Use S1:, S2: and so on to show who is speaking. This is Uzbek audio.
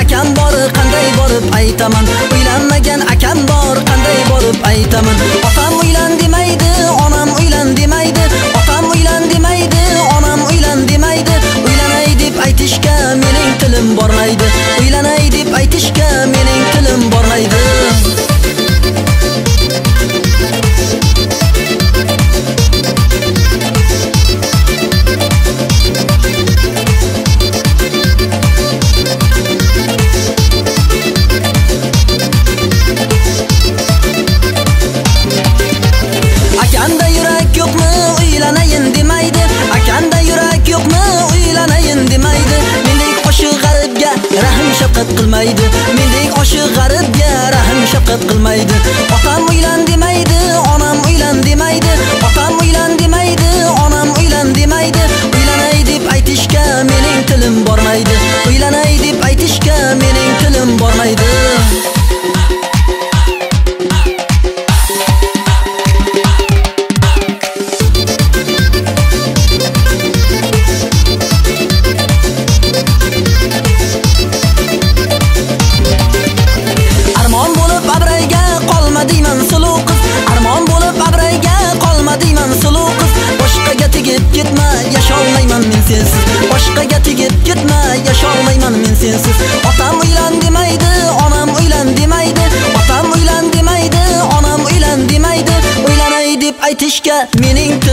S1: akam bor, qanday borib aytaman. Uylanmagan akam bor, qanday borib aytaman. Otam uylan demaydi, onam uylan demaydi. Otam uylan demaydi, onam uylan demaydi. Uylanay deb aytishga mening tilim bormaydi. Uylanay deb aytishga mening tilim bormaydi. Akanda yurak yo'qmi, uylanayin demaydi. Akanda yurak yo'qmi, uylanayin demaydi. Mendek oshiq g'aribga rahm shafqat qilmaydi. Mendek oshiq g'aribga rahm shafqat qilmaydi. Otam uylan demaydi, onam uylan demaydi. Otam uylan demaydi, onam uylan demaydi. Uylanay deb aytishga mening tilim bormaydi. Uylanay deb aytishga mening tilim bormaydi. Armon bo'lib abrayga qolma deyman suluv qiz. Armon bo'lib abrayga qolma deyman suluv qiz. Boshqaga tegib ketma, yasholmayman men sensiz. Boshqaga tegib ketma, yasholmayman men sensiz. Otam uylan demaydi, onam uylan demaydi. Otam uylan demaydi, onam uylan demaydi. Uylanay deb aytishga mening